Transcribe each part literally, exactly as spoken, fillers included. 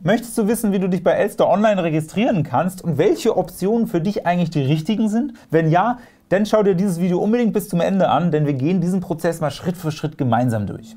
Möchtest du wissen, wie du dich bei Elster Online registrieren kannst und welche Optionen für dich eigentlich die richtigen sind? Wenn ja, dann schau dir dieses Video unbedingt bis zum Ende an, denn wir gehen diesen Prozess mal Schritt für Schritt gemeinsam durch.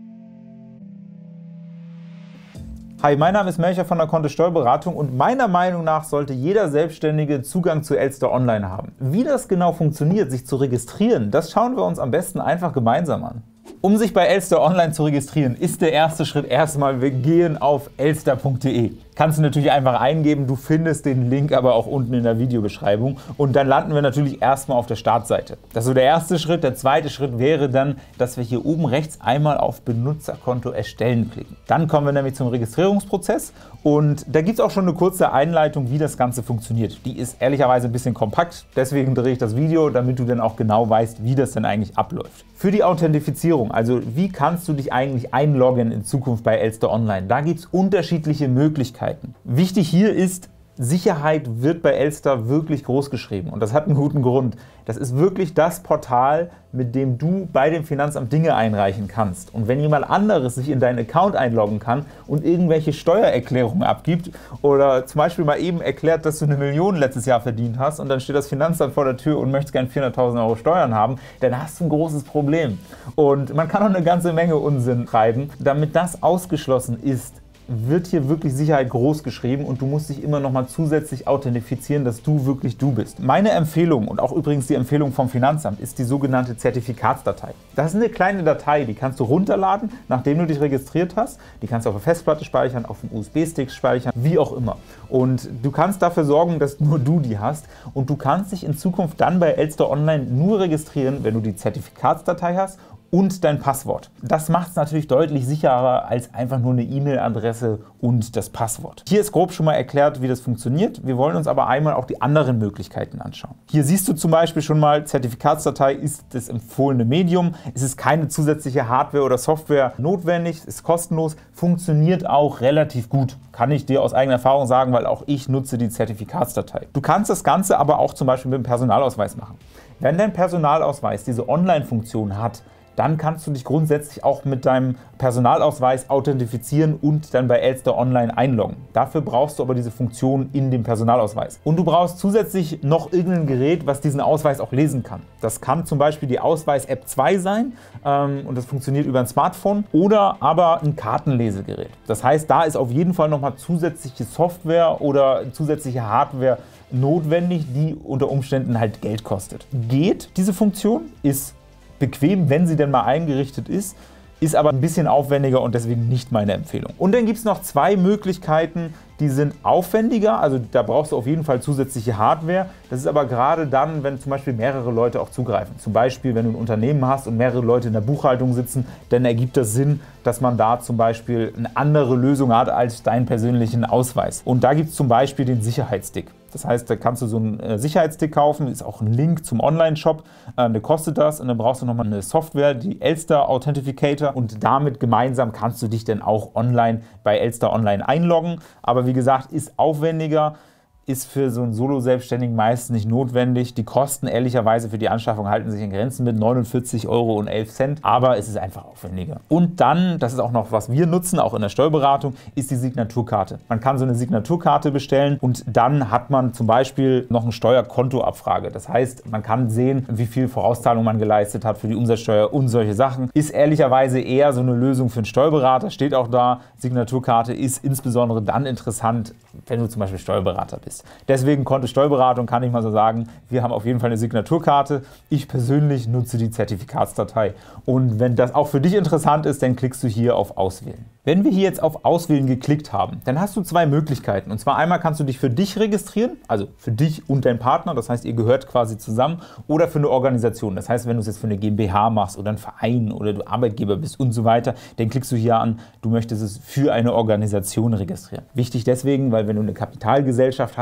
Hi, mein Name ist Melcher von der Kontist Steuerberatung und meiner Meinung nach sollte jeder Selbstständige Zugang zu Elster Online haben. Wie das genau funktioniert, sich zu registrieren, das schauen wir uns am besten einfach gemeinsam an. Um sich bei Elster Online zu registrieren, ist der erste Schritt erstmal, wir gehen auf elster punkt de. Kannst du natürlich einfach eingeben, du findest den Link aber auch unten in der Videobeschreibung und dann landen wir natürlich erstmal auf der Startseite. Das ist so der erste Schritt. Der zweite Schritt wäre dann, dass wir hier oben rechts einmal auf Benutzerkonto erstellen klicken. Dann kommen wir nämlich zum Registrierungsprozess und da gibt es auch schon eine kurze Einleitung, wie das Ganze funktioniert. Die ist ehrlicherweise ein bisschen kompakt, deswegen drehe ich das Video, damit du dann auch genau weißt, wie das denn eigentlich abläuft. Für die Authentifizierung, also wie kannst du dich eigentlich einloggen in Zukunft bei Elster Online, da gibt es unterschiedliche Möglichkeiten. Wichtig hier ist, Sicherheit wird bei Elster wirklich groß geschrieben und das hat einen guten Grund. Das ist wirklich das Portal, mit dem du bei dem Finanzamt Dinge einreichen kannst. Und wenn jemand anderes sich in deinen Account einloggen kann und irgendwelche Steuererklärungen abgibt oder zum Beispiel mal eben erklärt, dass du eine Million letztes Jahr verdient hast und dann steht das Finanzamt vor der Tür und möchtest gern vierhunderttausend Euro Steuern haben, dann hast du ein großes Problem. Und man kann auch eine ganze Menge Unsinn treiben. Damit das ausgeschlossen ist, wird hier wirklich Sicherheit groß geschrieben und du musst dich immer noch mal zusätzlich authentifizieren, dass du wirklich du bist. Meine Empfehlung und auch übrigens die Empfehlung vom Finanzamt ist die sogenannte Zertifikatsdatei. Das ist eine kleine Datei, die kannst du runterladen, nachdem du dich registriert hast. Die kannst du auf der Festplatte speichern, auf dem U S B-Stick speichern, wie auch immer. Und du kannst dafür sorgen, dass nur du die hast und du kannst dich in Zukunft dann bei Elster Online nur registrieren, wenn du die Zertifikatsdatei hast und dein Passwort. Das macht es natürlich deutlich sicherer als einfach nur eine E-Mail-Adresse und das Passwort. Hier ist grob schon mal erklärt, wie das funktioniert. Wir wollen uns aber einmal auch die anderen Möglichkeiten anschauen. Hier siehst du zum Beispiel schon mal, Zertifikatsdatei ist das empfohlene Medium. Es ist keine zusätzliche Hardware oder Software notwendig, ist kostenlos, funktioniert auch relativ gut. Kann ich dir aus eigener Erfahrung sagen, weil auch ich nutze die Zertifikatsdatei. Du kannst das Ganze aber auch zum Beispiel mit dem Personalausweis machen. Wenn dein Personalausweis diese Online-Funktion hat, dann kannst du dich grundsätzlich auch mit deinem Personalausweis authentifizieren und dann bei Elster Online einloggen. Dafür brauchst du aber diese Funktion in dem Personalausweis. Und du brauchst zusätzlich noch irgendein Gerät, was diesen Ausweis auch lesen kann. Das kann zum Beispiel die Ausweis-App zwei sein ähm, und das funktioniert über ein Smartphone oder aber ein Kartenlesegerät. Das heißt, da ist auf jeden Fall nochmal zusätzliche Software oder zusätzliche Hardware notwendig, die unter Umständen halt Geld kostet. Geht diese Funktion, ist bequem, wenn sie denn mal eingerichtet ist, ist aber ein bisschen aufwendiger und deswegen nicht meine Empfehlung. Und dann gibt es noch zwei Möglichkeiten, die sind aufwendiger, also da brauchst du auf jeden Fall zusätzliche Hardware. Das ist aber gerade dann, wenn zum Beispiel mehrere Leute auch zugreifen. Zum Beispiel, wenn du ein Unternehmen hast und mehrere Leute in der Buchhaltung sitzen, dann ergibt das Sinn, dass man da zum Beispiel eine andere Lösung hat als deinen persönlichen Ausweis. Und da gibt es zum Beispiel den Sicherheitsstick. Das heißt, da kannst du so einen Sicherheitsstick kaufen, ist auch ein Link zum Online-Shop, ähm, der kostet das und dann brauchst du nochmal eine Software, die Elster Authentificator und damit gemeinsam kannst du dich dann auch online bei Elster Online einloggen. Aber wie gesagt, ist aufwendiger, ist für so einen Solo-Selbstständigen meistens nicht notwendig. Die Kosten ehrlicherweise für die Anschaffung halten sich in Grenzen mit neunundvierzig Euro und elf Cent, aber es ist einfach aufwendiger. Und dann, das ist auch noch, was wir nutzen, auch in der Steuerberatung, ist die Signaturkarte. Man kann so eine Signaturkarte bestellen und dann hat man zum Beispiel noch eine Steuerkontoabfrage. Das heißt, man kann sehen, wie viel Vorauszahlung man geleistet hat für die Umsatzsteuer und solche Sachen. Ist ehrlicherweise eher so eine Lösung für einen Steuerberater, steht auch da. Signaturkarte ist insbesondere dann interessant, wenn du zum Beispiel Steuerberater bist. Deswegen Kontist Steuerberatung, kann ich mal so sagen, wir haben auf jeden Fall eine Signaturkarte. Ich persönlich nutze die Zertifikatsdatei. Und wenn das auch für dich interessant ist, dann klickst du hier auf Auswählen. Wenn wir hier jetzt auf Auswählen geklickt haben, dann hast du zwei Möglichkeiten. Und zwar einmal kannst du dich für dich registrieren, also für dich und deinen Partner, das heißt, ihr gehört quasi zusammen, oder für eine Organisation. Das heißt, wenn du es jetzt für eine GmbH machst oder einen Verein oder du Arbeitgeber bist und so weiter, dann klickst du hier an, du möchtest es für eine Organisation registrieren. Wichtig deswegen, weil wenn du eine Kapitalgesellschaft hast,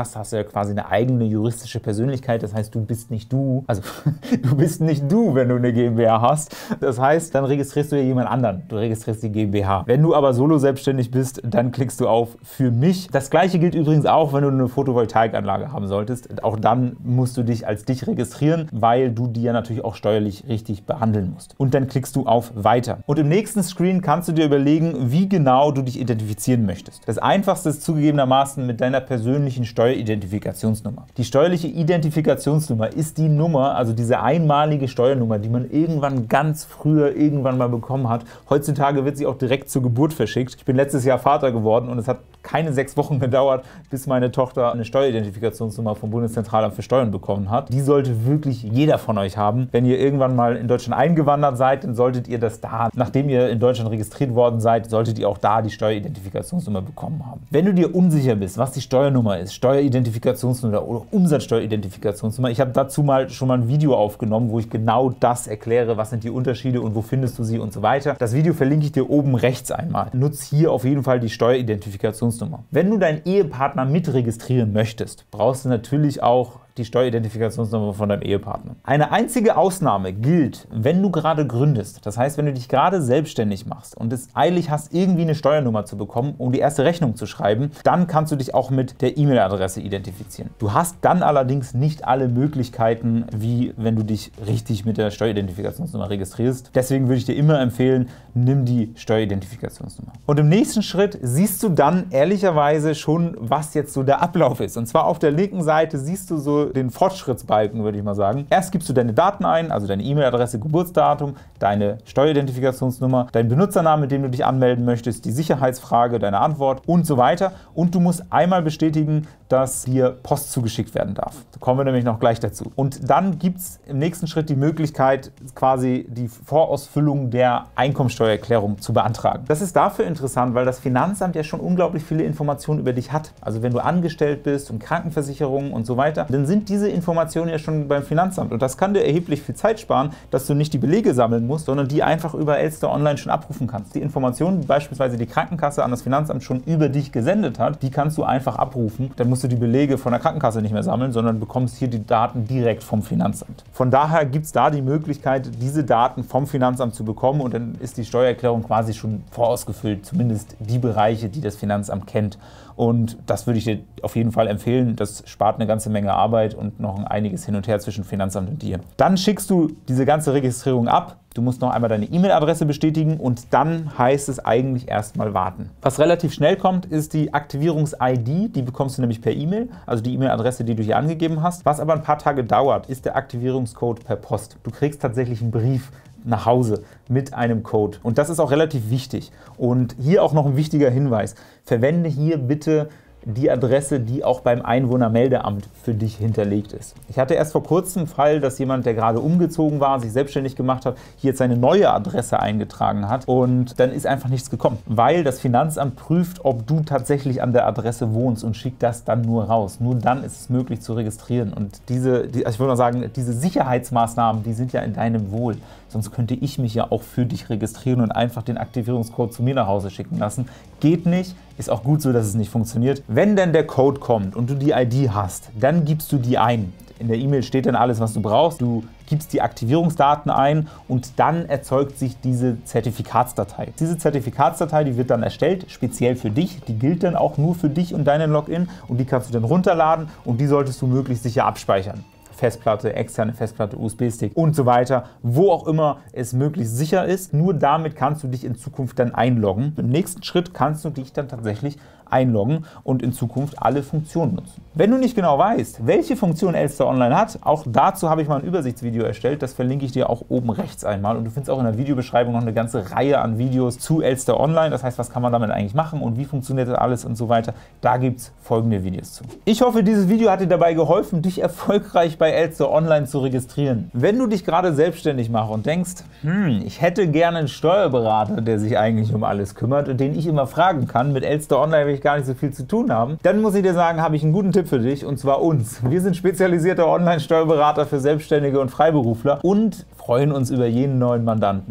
hast, hast du ja quasi eine eigene juristische Persönlichkeit. Das heißt, du bist nicht du, also du bist nicht du, wenn du eine GmbH hast. Das heißt, dann registrierst du ja jemand anderen. Du registrierst die GmbH. Wenn du aber solo selbstständig bist, dann klickst du auf für mich. Das gleiche gilt übrigens auch, wenn du eine Photovoltaikanlage haben solltest. Auch dann musst du dich als dich registrieren, weil du die ja natürlich auch steuerlich richtig behandeln musst. Und dann klickst du auf Weiter. Und im nächsten Screen kannst du dir überlegen, wie genau du dich identifizieren möchtest. Das Einfachste ist zugegebenermaßen mit deiner persönlichen Steueridentifikationsnummer. Die steuerliche Identifikationsnummer ist die Nummer, also diese einmalige Steuernummer, die man irgendwann ganz früher irgendwann mal bekommen hat. Heutzutage wird sie auch direkt zur Geburt verschickt. Ich bin letztes Jahr Vater geworden und es hat keine sechs Wochen gedauert, bis meine Tochter eine Steueridentifikationsnummer vom Bundeszentralamt für Steuern bekommen hat. Die sollte wirklich jeder von euch haben. Wenn ihr irgendwann mal in Deutschland eingewandert seid, dann solltet ihr das da, nachdem ihr in Deutschland registriert worden seid, solltet ihr auch da die Steueridentifikationsnummer bekommen haben. Wenn du dir unsicher bist, was die Steuernummer ist, Steueridentifikationsnummer oder Umsatzsteueridentifikationsnummer, ich habe dazu mal schon mal ein Video aufgenommen, wo ich genau das erkläre, was sind die Unterschiede und wo findest du sie und so weiter. Das Video verlinke ich dir oben rechts einmal. Nutz hier auf jeden Fall die Steueridentifikationsnummer. Wenn du deinen Ehepartner mitregistrieren möchtest, brauchst du natürlich auch die Steueridentifikationsnummer von deinem Ehepartner. Eine einzige Ausnahme gilt, wenn du gerade gründest. Das heißt, wenn du dich gerade selbstständig machst und es eilig hast, irgendwie eine Steuernummer zu bekommen, um die erste Rechnung zu schreiben, dann kannst du dich auch mit der E-Mail-Adresse identifizieren. Du hast dann allerdings nicht alle Möglichkeiten, wie wenn du dich richtig mit der Steueridentifikationsnummer registrierst. Deswegen würde ich dir immer empfehlen, nimm die Steueridentifikationsnummer. Und im nächsten Schritt siehst du dann ehrlicherweise schon, was jetzt so der Ablauf ist. Und zwar auf der linken Seite siehst du so den Fortschrittsbalken, würde ich mal sagen. Erst gibst du deine Daten ein, also deine E-Mail-Adresse, Geburtsdatum, deine Steueridentifikationsnummer, dein Benutzernamen, mit dem du dich anmelden möchtest, die Sicherheitsfrage, deine Antwort und so weiter. Und du musst einmal bestätigen, dass dir Post zugeschickt werden darf. Da kommen wir nämlich noch gleich dazu. Und dann gibt es im nächsten Schritt die Möglichkeit, quasi die Vorausfüllung der Einkommensteuererklärung zu beantragen. Das ist dafür interessant, weil das Finanzamt ja schon unglaublich viele Informationen über dich hat. Also wenn du angestellt bist und Krankenversicherung und so weiter, dann sind diese Informationen ja schon beim Finanzamt. Und das kann dir erheblich viel Zeit sparen, dass du nicht die Belege sammeln musst, sondern die einfach über Elster Online schon abrufen kannst. Die Informationen, die beispielsweise die Krankenkasse an das Finanzamt schon über dich gesendet hat, die kannst du einfach abrufen. Dann musst du die Belege von der Krankenkasse nicht mehr sammeln, sondern bekommst hier die Daten direkt vom Finanzamt. Von daher gibt es da die Möglichkeit, diese Daten vom Finanzamt zu bekommen und dann ist die Steuererklärung quasi schon vorausgefüllt, zumindest die Bereiche, die das Finanzamt kennt. Und das würde ich dir auf jeden Fall empfehlen. Das spart eine ganze Menge Arbeit und noch ein einiges hin und her zwischen Finanzamt und dir. Dann schickst du diese ganze Registrierung ab. Du musst noch einmal deine E-Mail-Adresse bestätigen und dann heißt es eigentlich erstmal warten. Was relativ schnell kommt, ist die Aktivierungs-I D. Die bekommst du nämlich per E-Mail, also die E-Mail-Adresse, die du hier angegeben hast. Was aber ein paar Tage dauert, ist der Aktivierungscode per Post. Du kriegst tatsächlich einen Brief nach Hause mit einem Code. Und das ist auch relativ wichtig. Und hier auch noch ein wichtiger Hinweis. Verwende hier bitte die Adresse, die auch beim Einwohnermeldeamt für dich hinterlegt ist. Ich hatte erst vor kurzem einen Fall, dass jemand, der gerade umgezogen war, sich selbstständig gemacht hat, hier jetzt seine neue Adresse eingetragen hat und dann ist einfach nichts gekommen, weil das Finanzamt prüft, ob du tatsächlich an der Adresse wohnst und schickt das dann nur raus. Nur dann ist es möglich zu registrieren und diese, die, also ich würde mal sagen, diese Sicherheitsmaßnahmen, die sind ja in deinem Wohl. Sonst könnte ich mich ja auch für dich registrieren und einfach den Aktivierungscode zu mir nach Hause schicken lassen. Geht nicht, ist auch gut so, dass es nicht funktioniert. Wenn denn der Code kommt und du die I D hast, dann gibst du die ein. In der E-Mail steht dann alles, was du brauchst. Du gibst die Aktivierungsdaten ein und dann erzeugt sich diese Zertifikatsdatei. Diese Zertifikatsdatei, die wird dann erstellt, speziell für dich. Die gilt dann auch nur für dich und deinen Login und die kannst du dann runterladen und die solltest du möglichst sicher abspeichern. Festplatte, externe Festplatte, U S B-Stick und so weiter, wo auch immer es möglichst sicher ist. Nur damit kannst du dich in Zukunft dann einloggen. Im nächsten Schritt kannst du dich dann tatsächlich einloggen und in Zukunft alle Funktionen nutzen. Wenn du nicht genau weißt, welche Funktion Elster Online hat, auch dazu habe ich mal ein Übersichtsvideo erstellt, das verlinke ich dir auch oben rechts einmal und du findest auch in der Videobeschreibung noch eine ganze Reihe an Videos zu Elster Online, das heißt, was kann man damit eigentlich machen und wie funktioniert das alles und so weiter. Da gibt es folgende Videos zu. Ich hoffe, dieses Video hat dir dabei geholfen, dich erfolgreich bei Elster Online zu registrieren. Wenn du dich gerade selbstständig machst und denkst, hm, ich hätte gerne einen Steuerberater, der sich eigentlich um alles kümmert und den ich immer fragen kann, mit Elster Online will ich gar nicht so viel zu tun haben, dann muss ich dir sagen, habe ich einen guten Tipp für dich und zwar uns. Wir sind spezialisierte Online-Steuerberater für Selbstständige und Freiberufler und freuen uns über jeden neuen Mandanten.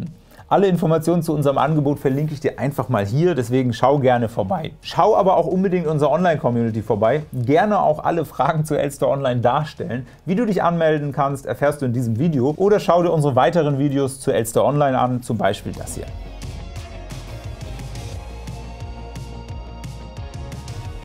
Alle Informationen zu unserem Angebot verlinke ich dir einfach mal hier, deswegen schau gerne vorbei. Schau aber auch unbedingt unserer Online-Community vorbei. Gerne auch alle Fragen zu Elster Online darstellen. Wie du dich anmelden kannst, erfährst du in diesem Video oder schau dir unsere weiteren Videos zu Elster Online an, zum Beispiel das hier.